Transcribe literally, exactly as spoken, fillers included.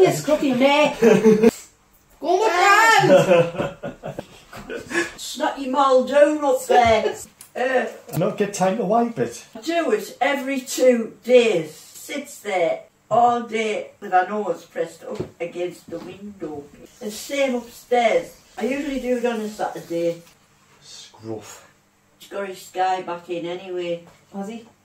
you scruffy neck. Go on the ground. Snotty Muldoon up there. Uh, Not get time to wipe it. I do it every two days. Sits there all day with her nose pressed up against the window. The same upstairs. I usually do it on a Saturday. Scruff. He's got his sky back in anyway. Has he?